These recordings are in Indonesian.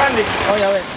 bukan nih. Oh ya weh.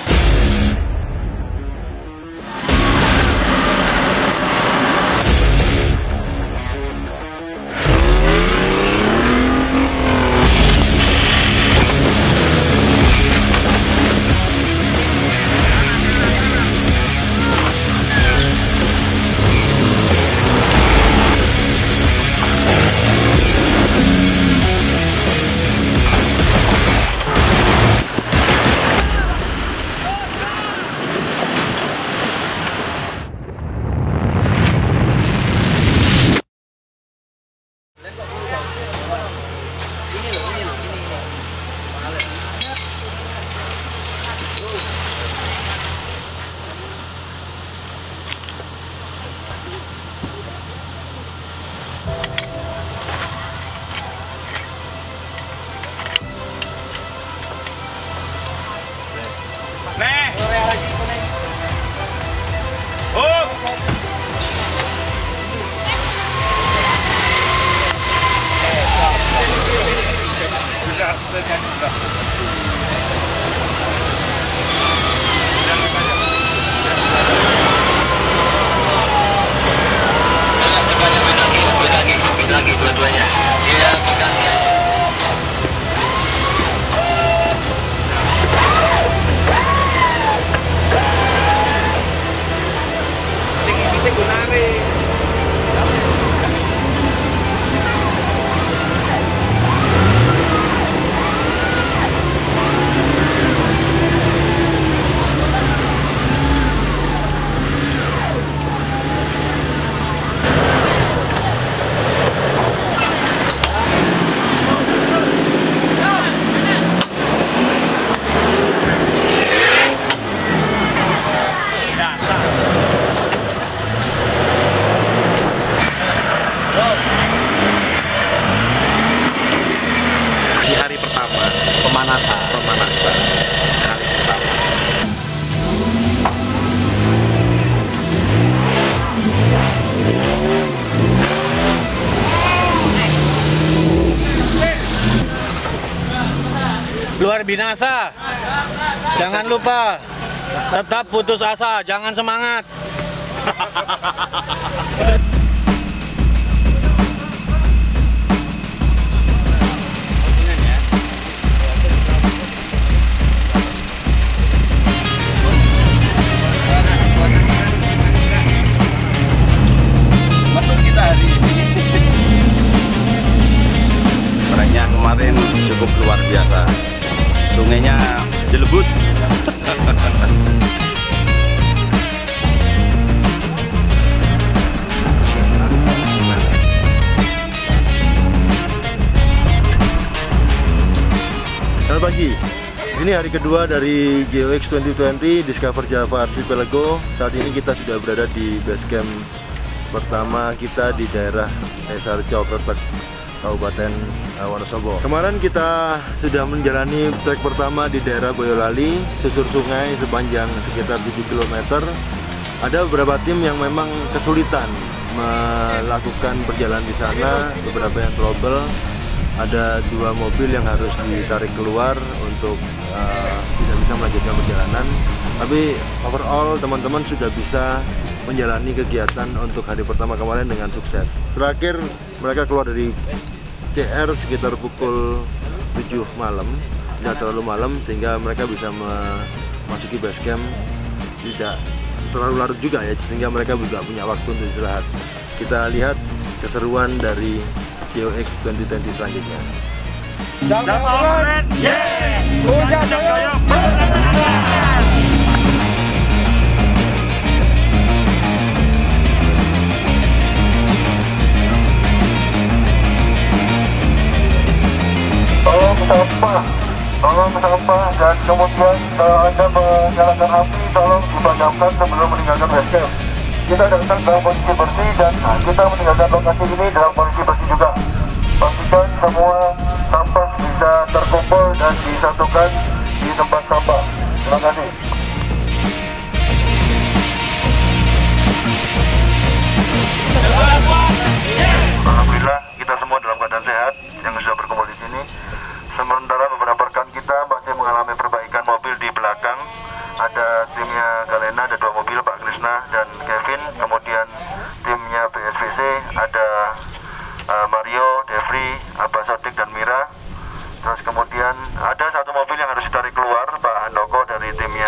Nih. Oh. Lagi dua-duanya. Iya, pegangnya. Bisa gunane. Di hari pertama pemanasan hari pertama. Luar binasa. Jangan lupa tetap putus asa, jangan semangat. Treknya kemarin cukup luar biasa. Sungainya jelebut. Selamat pagi. Ini hari kedua dari GeoX 2020 Discover Java Archipelago. Saat ini kita sudah berada di base camp pertama kita di daerah Desa Rejo, Kabupaten Wonosobo. Kemarin kita sudah menjalani trek pertama di daerah Boyolali, susur sungai sepanjang sekitar 7 km. Ada beberapa tim yang memang kesulitan melakukan perjalanan di sana, beberapa yang trouble. Ada 2 mobil yang harus ditarik keluar untuk tidak bisa melanjutkan perjalanan. Tapi overall teman-teman sudah bisa menjalani kegiatan untuk hari pertama kemarin dengan sukses. Terakhir mereka keluar dari CR sekitar pukul 7 malam, tidak terlalu malam sehingga mereka bisa memasuki base camp tidak terlalu larut juga ya, sehingga mereka juga punya waktu untuk istirahat. Kita lihat keseruan dari GeoX 2020 selanjutnya. Tolong sampah dan kemudian Anda menyalakan api, tolong dipadamkan sebelum meninggalkan base camp. Kita datang dalam kondisi bersih dan kita meninggalkan lokasi ini dalam kondisi bersih juga. Pastikan semua sampah bisa terkumpul dan disatukan di tempat sampah. Terima kasih. Alhamdulillah kita semua dalam keadaan sehat yang sudah berkumpul di sini. Sementara beberapa rekan kita masih mengalami perbaikan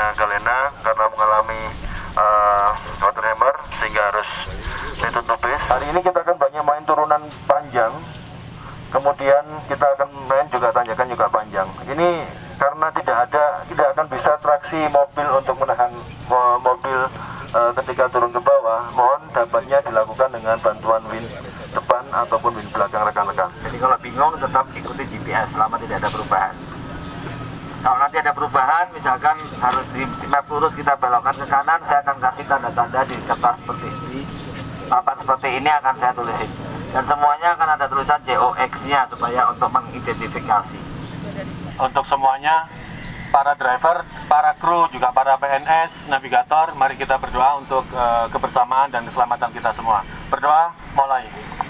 galena karena mengalami water hammer sehingga harus ditutup bis. Hari ini kita akan banyak main turunan panjang, kemudian kita akan main juga tanjakan juga panjang. Ini karena tidak akan bisa traksi mobil untuk menahan mobil ketika turun ke bawah, mohon dapatnya dilakukan dengan bantuan win depan ataupun win belakang rekan-rekan. Jadi kalau bingung tetap ikuti GPS selama tidak ada perubahan. Kalau nanti ada perubahan, misalkan harus di map lurus kita belokkan ke kanan, saya akan kasih tanda-tanda di kertas seperti ini. Papan seperti ini akan saya tulisin. Dan semuanya akan ada tulisan JOX-nya supaya untuk mengidentifikasi. Untuk semuanya, para driver, para kru, juga para PNS, navigator, mari kita berdoa untuk kebersamaan dan keselamatan kita semua. Berdoa, mulai.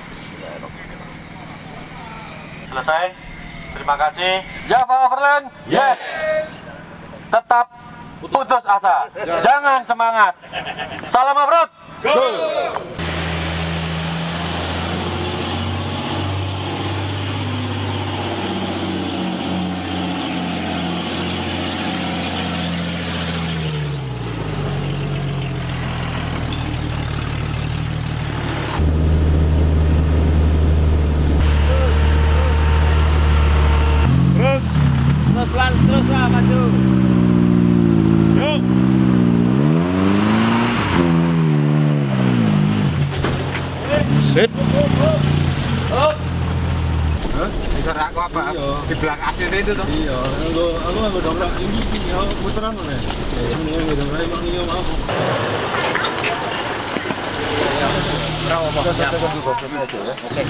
Selesai. Terima kasih. Java Overland, yes. Tetap putus asa. Jangan semangat. Salam off-road. Go. Terus lah, maju. Yuk. Sit. Bisa aku apa? Di belakang asli itu tuh. Iya, aku nggak domplak ini, ya puteran mana? Ini yang domplak emang ini mau. Berapa Pak? Oke.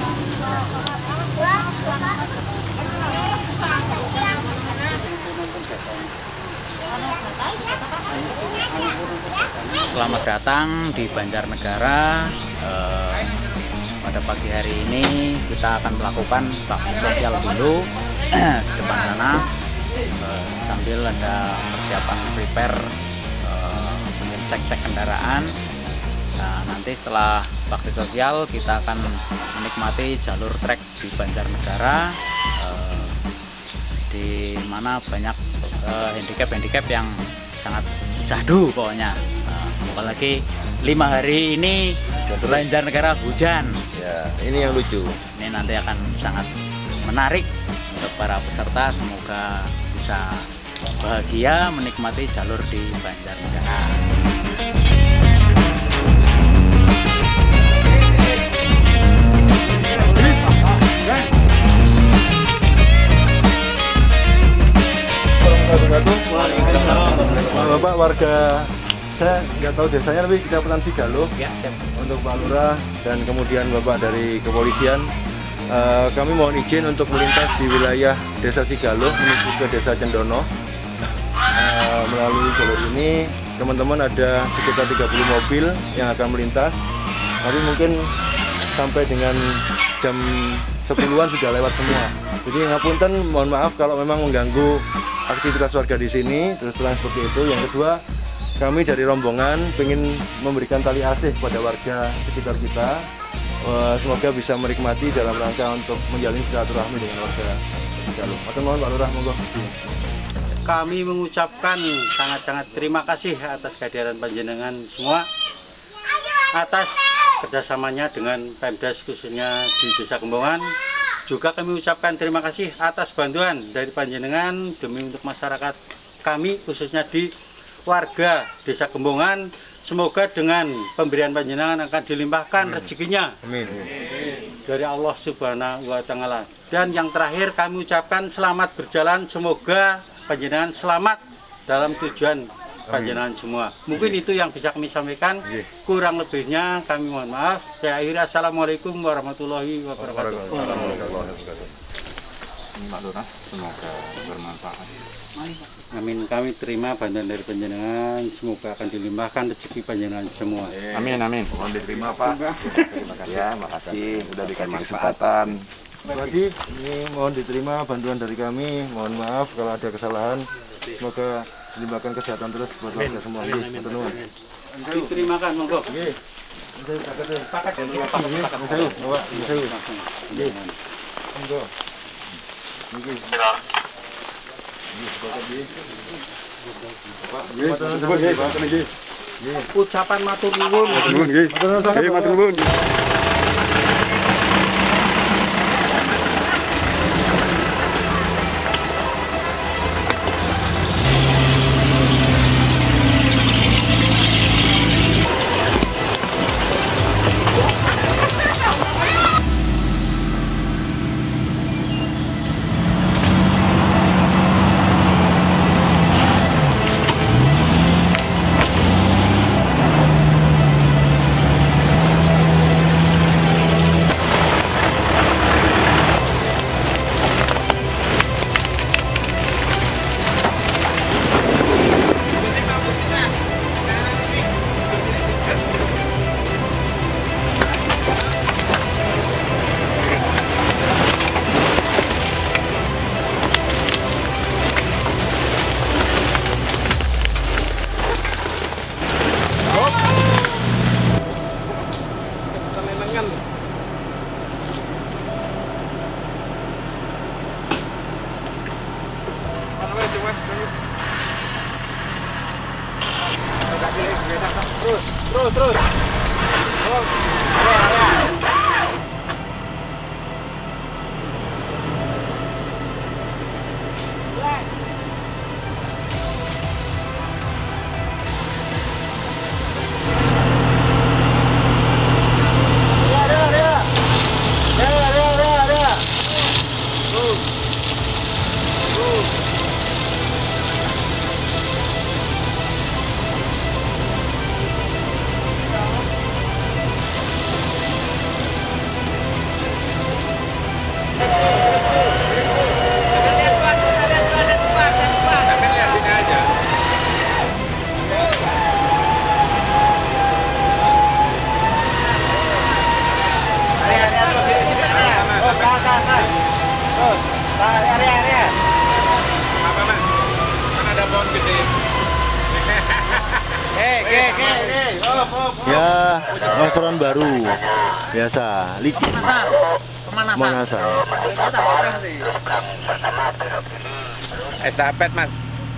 Selamat datang di Banjarnegara. Pada pagi hari ini kita akan melakukan bakti sosial dulu di depan sana, sambil ada persiapan prepare cek kendaraan. Nah, nanti setelah bakti sosial kita akan menikmati jalur trek di Banjarnegara, di mana banyak handicap yang sangat syahdu pokoknya. Apalagi 5 hari ini Banjarnegara hujan. Ya, ini yang lucu. Ini nanti akan sangat menarik untuk para peserta. Semoga bisa bahagia menikmati jalur di Banjarnegara. Bapak warga, saya nggak tahu desanya tapi Kecamatan Sigalo. Ya, untuk Pak Lurah dan kemudian Bapak dari kepolisian, kami mohon izin untuk melintas di wilayah Desa Sigalo menuju ke Desa Cendono. Melalui jalur ini teman-teman ada sekitar 30 mobil yang akan melintas, tapi mungkin sampai dengan jam 10-an sudah lewat semua. Jadi ngapunten, mohon maaf kalau memang mengganggu aktivitas warga di sini, terus terang seperti itu. Yang kedua, kami dari rombongan ingin memberikan tali asih kepada warga sekitar kita. Semoga bisa menikmati dalam rangka untuk menjalin silaturahmi dengan warga Sigalo. Mohon Pak Lurah, monggo. Kami mengucapkan sangat-sangat terima kasih atas kehadiran panjenengan semua, atas kerjasamanya dengan Pemdas khususnya di Desa Gembongan. Juga kami ucapkan terima kasih atas bantuan dari panjenengan demi untuk masyarakat kami khususnya di warga Desa Gembongan. Semoga dengan pemberian panjenengan akan dilimpahkan rezekinya. Amin. Dari Allah Subhanahu wa Ta'ala. Dan yang terakhir kami ucapkan selamat berjalan, semoga panjenengan selamat dalam tujuan panjenengan semua. Mungkin itu yang bisa kami sampaikan. Kurang lebihnya kami mohon maaf. Saya akhiri, assalamualaikum warahmatullahi wabarakatuh. Pak Lurah, semoga bermanfaat. Amin. Kami terima bantuan dari panjenengan, semoga akan dilimpahkan rezeki panjenengan semua. Amin, amin. Mohon diterima Pak. Terima kasih. Ya, makasih udah dikasih kesempatan. Lagi ini mohon diterima bantuan dari kami. Mohon maaf kalau ada kesalahan. Semoga dilimpahkan kesehatan terus buat warga semua. Diterimakan, monggo. Nggih. Pakat ya, Monggo. Nggih. Ucapan matur nuwun. Matur nuwun. Terus. Ya, longsoran baru biasa, licin. Pemanasan. Estafet, Mas.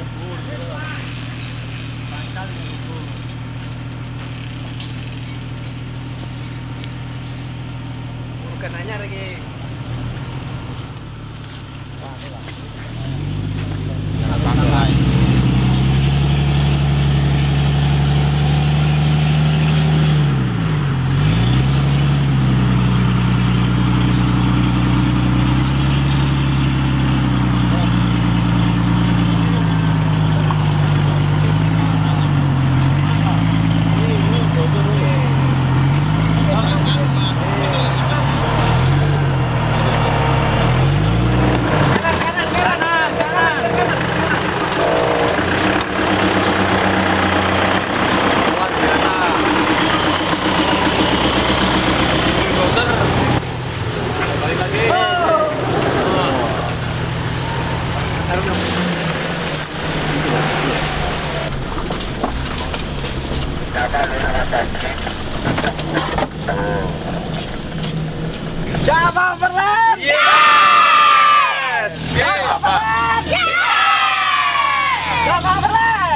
Bukan nanya lagi. Java Berlin! Yes! Java Berlin! Yes! Java Berlin!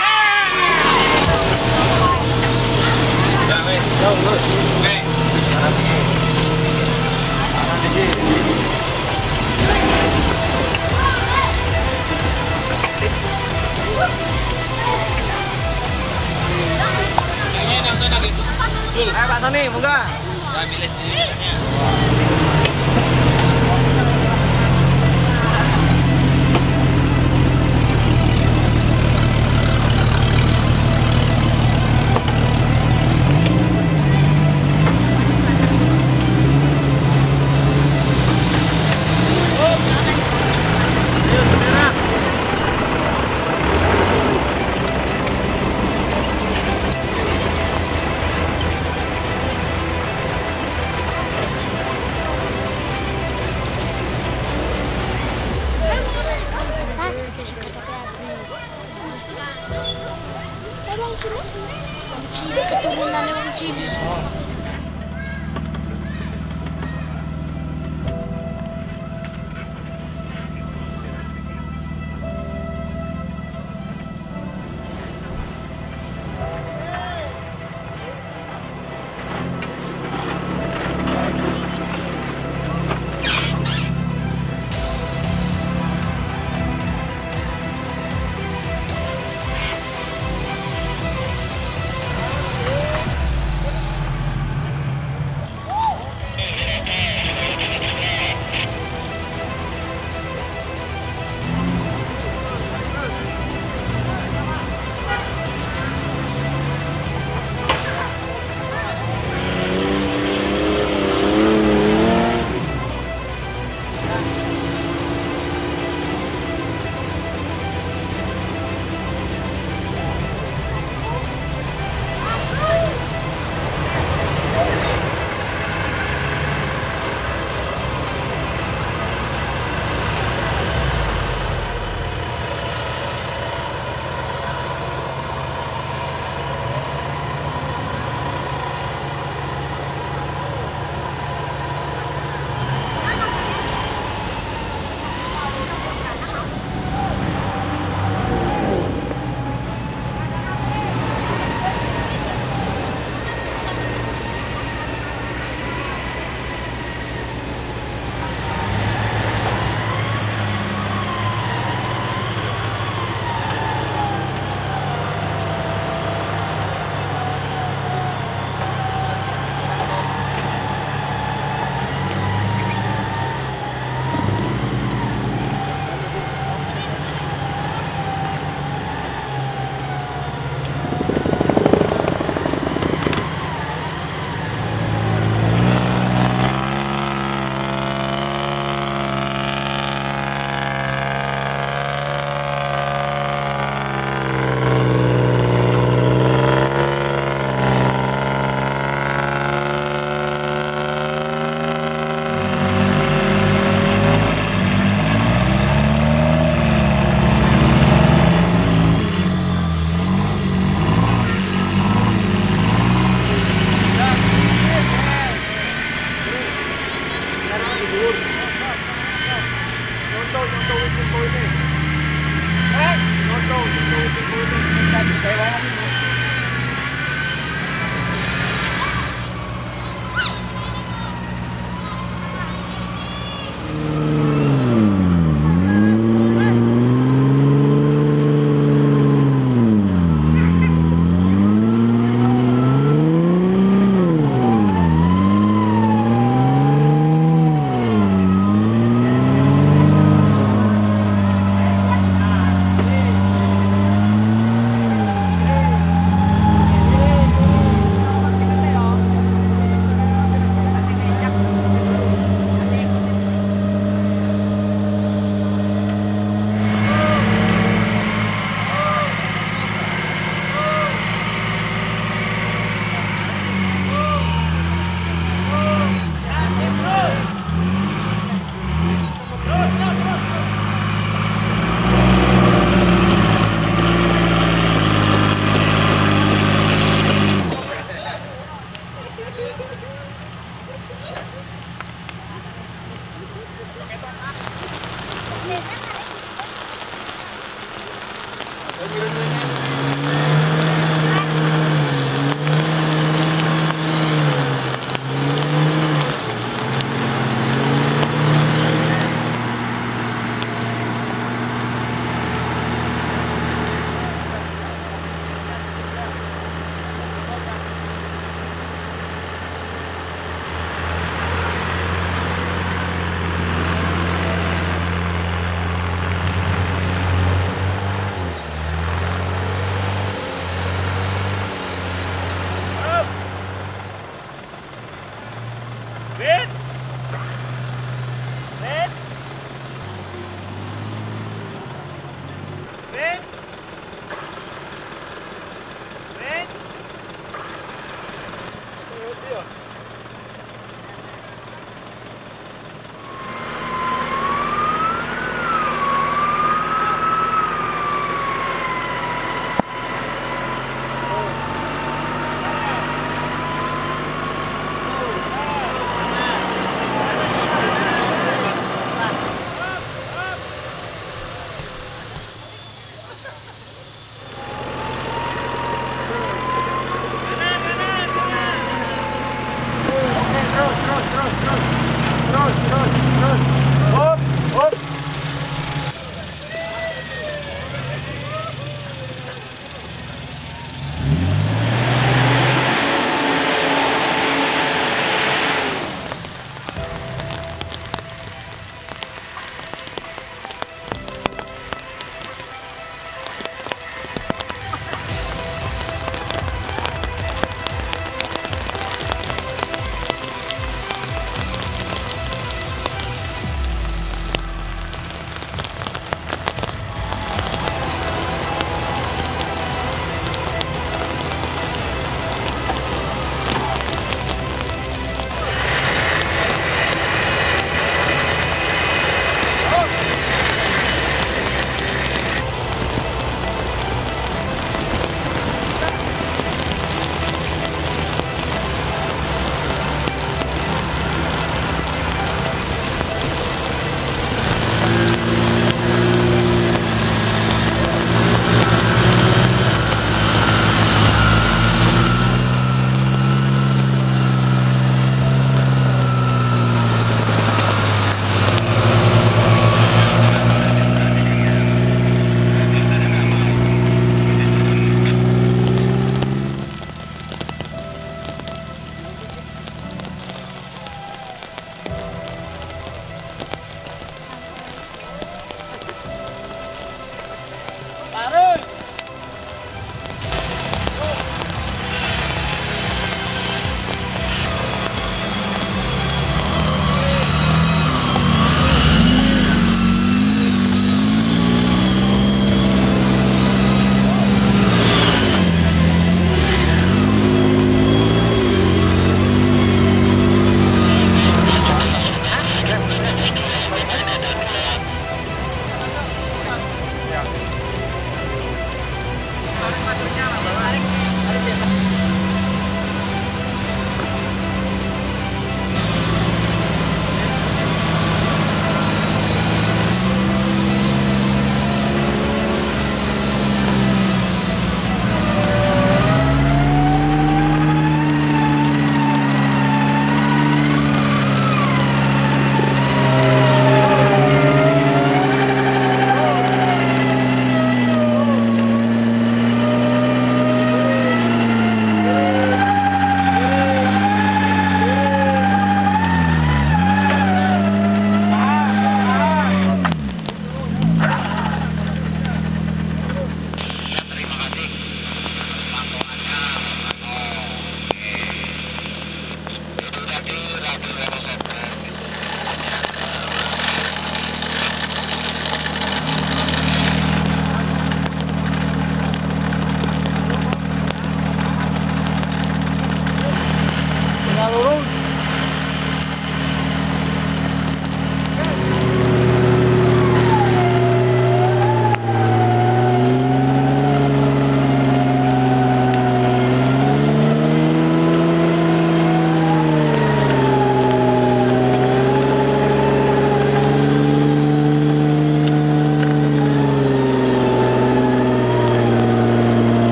Pak Tony, moga. Milih sendiri. Keturunannya orang Cina.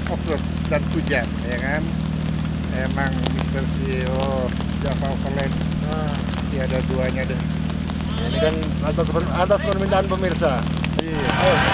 off-road dan hujan, ya kan? Emang Mr. CEO Java Overland, ada duanya deh. Ini kan atas permintaan pemirsa. Iya.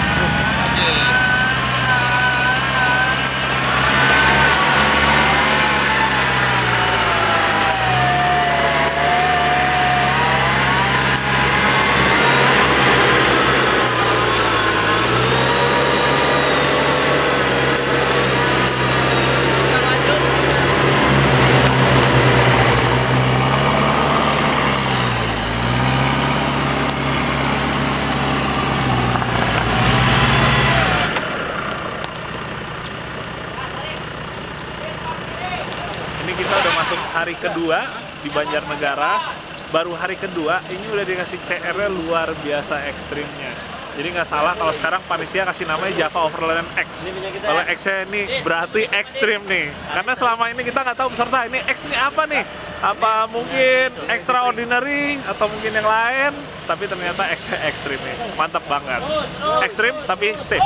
Kita udah masuk hari kedua di Banjarnegara. Baru hari kedua ini udah dikasih CR-nya luar biasa ekstrimnya. Jadi nggak salah kalau sekarang panitia kasih namanya Java Overland X. Kalau X-nya ini berarti ekstrim nih. Karena selama ini kita nggak tahu peserta ini X ini apa nih. Apa mungkin extraordinary atau mungkin yang lain. Tapi ternyata X-nya ekstrim nih. Mantap banget. Ekstrim tapi safe.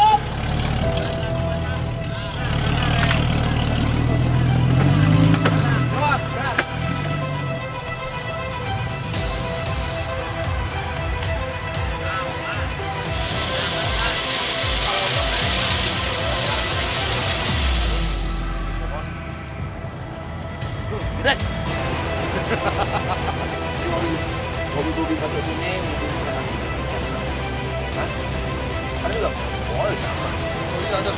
Hobi masuk sini, ada belum? Oh, sama. Ada.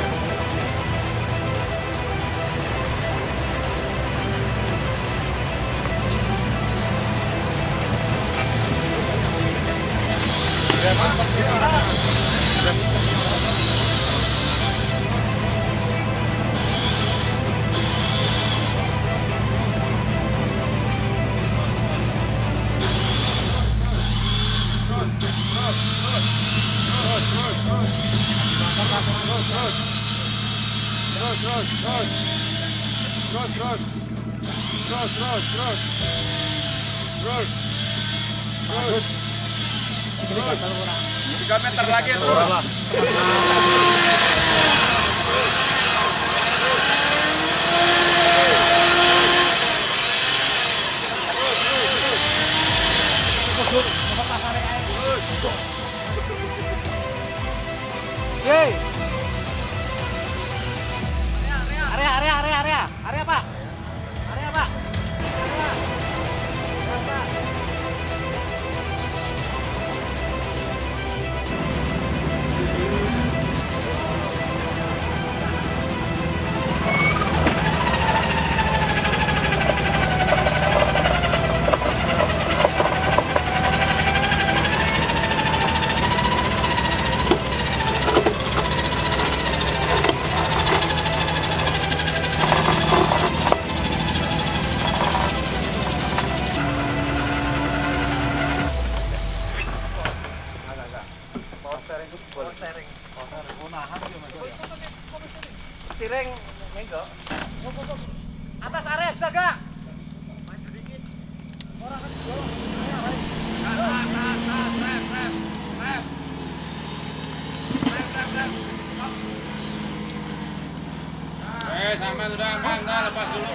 Terus. 3 meter lagi terus. Yeay. Area Pak. Area Pak. Tiring enggak. Atas area bisa gak? Maju dikit. Orang kan Sama sudah aman, dah lepas dulu.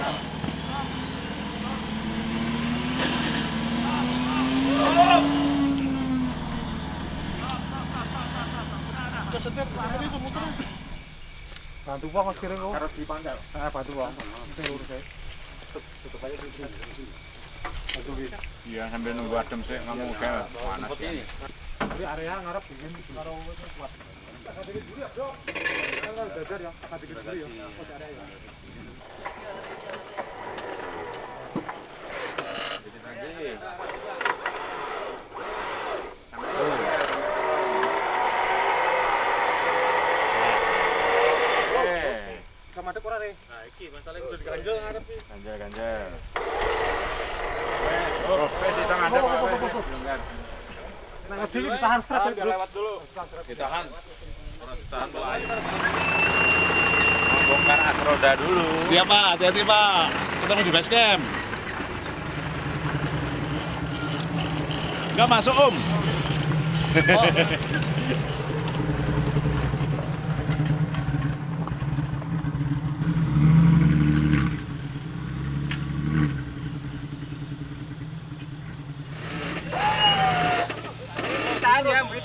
Bantu Bang Mas kira kok. Harus dipandang. Bantu Bang. Lurus aja. Tutup aja di sini. Iya, sambil nunggu adem sih, kamu kayak panas ya. Tapi area ngarep bikin karo kuat. Kakak dikit dulu ya, Bro. Kalau dajar ya, kakak dikit dulu ya. Oh, area ya. Sama ada kurang nih. Nah, iki masalahnya udah diganjel ngarep iki. Ganjel. Oh, sisa ada Pak. Belum kan. Nah, dulu ditahan strap biar lewat dulu. Ditahan. Ditahan Pak. Bongkar as roda dulu. Siap Pak, hati-hati Pak. Ketemu di base camp. Enggak masuk Om.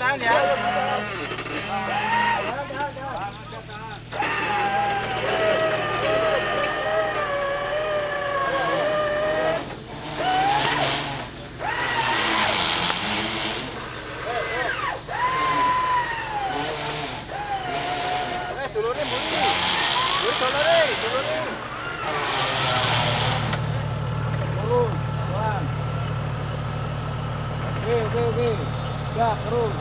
tahan ya. Tulurin, tulurin. Turun, pelan. Oke. Ya, terus.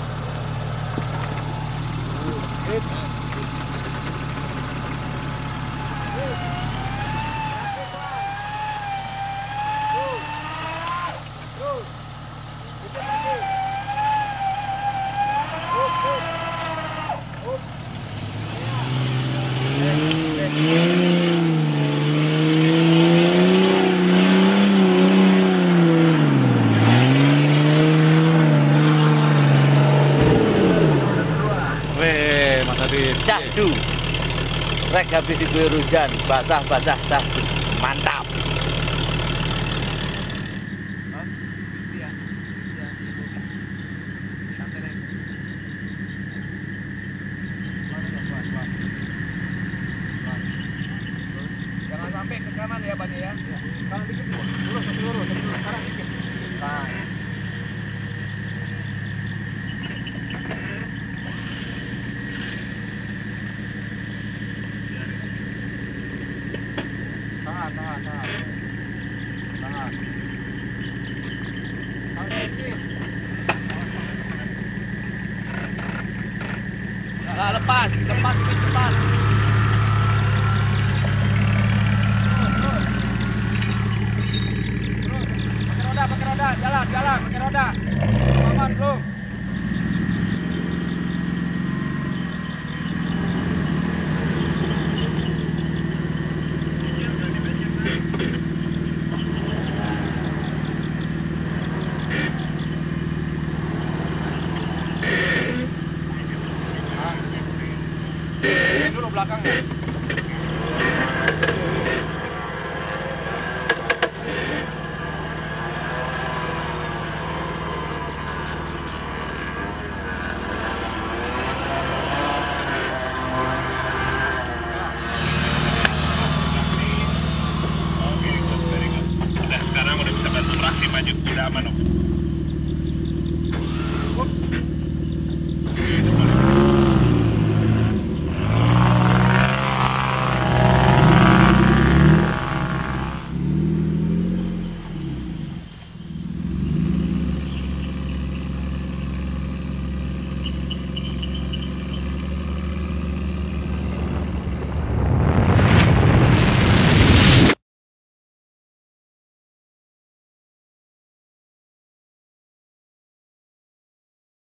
Hit. Terus. Kita lagi. Up. Mas Adi. Syahdu. Rek habis diguyur hujan, basah-basah syahdu. Mantap. Jangan sampai ke kanan ya banyak ya. Kanan dikit, lurus. Kanan dikit. Nah. Tahan. Nah, lepas cepat. Pakai roda, jalan, pakai roda. Aman belum? Ini dulu belakangnya.